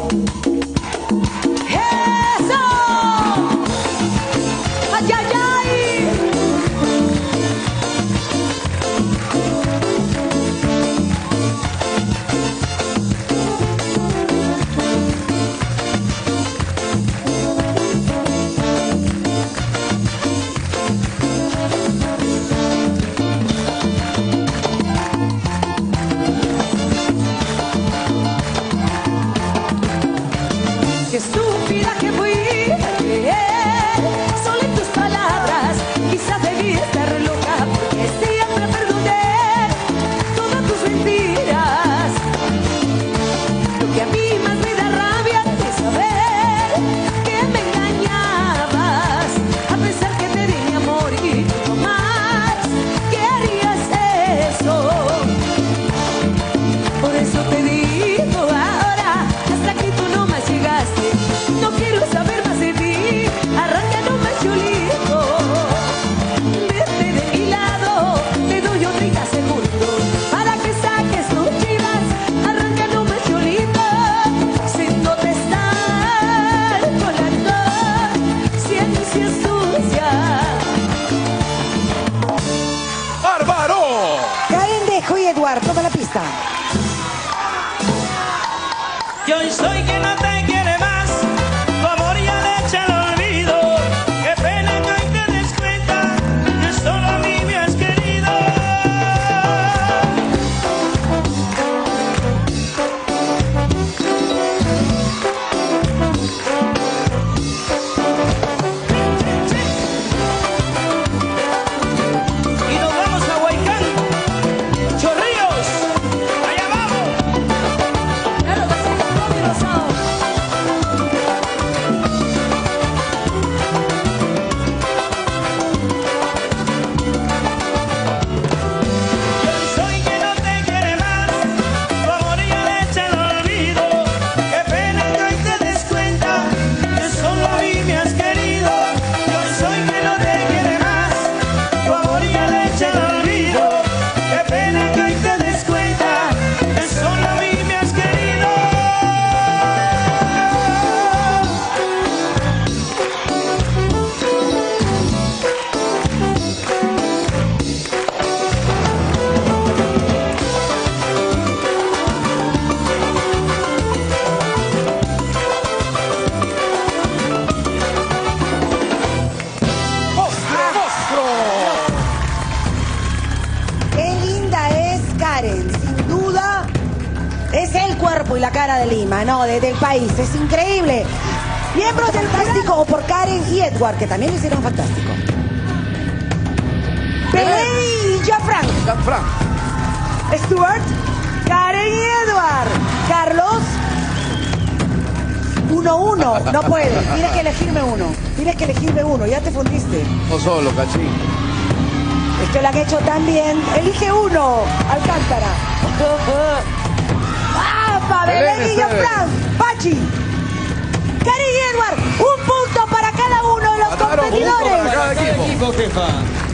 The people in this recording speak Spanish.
Qué estúpida que fui a creer solo en tus palabras. Quizás debí estar loca porque siempre perdoné todas tus mentiras. Lo que a mí más me da rabia es saber que me engañabas, a pesar que te di mi amor y tú jamás querías eso. Por eso te digo ahora, hasta aquí tú no más llegaste. No quiero saber más de ti, arranca nomás chulito. Vete de mi lado, te doy otro segundo para que saques tus chivas. Arranca nomás chulito, sin contestar con la dos, ciencia sucia. ¡Bárbaro! Karen Dejo y Edward, toma la pista. Yo soy quien no te quiere más, tu amor ya le echa al olvido. Qué pena que hoy te des cuenta que solo a mí me has querido. Y nos vamos a Huaycán, Chorrillos, allá vamos. Soy quien no te quiere más, tu amor ya le echa al olvido. Qué pena que hoy te des cuenta que solo a mí me has querido. Yo soy quien no te quiere más, tu amor ya le echa al olvido. Qué pena que hoy te des cuenta que solo a mí me has querido. Qué linda es Karen, sin duda. Es el cuerpo y la cara de Lima, no, del país. Es increíble. Miembros del Fantástico, o por Karen y Edward, que también lo hicieron fantástico. Pelé y Gianfranco. Stuart, Karen y Edward. Carlos, 1-1. No puede. Tienes que elegirme uno. Tienes que elegirme uno. Ya te fundiste. No solo, cachín. Es que lo han hecho tan bien. Elige uno. Alcántara. ¡Ah! Belén y Gianfranco. Pachi. Karen y Edward. Un punto para cada uno de los Mataron, punto competidores. para cada equipo. Jefa.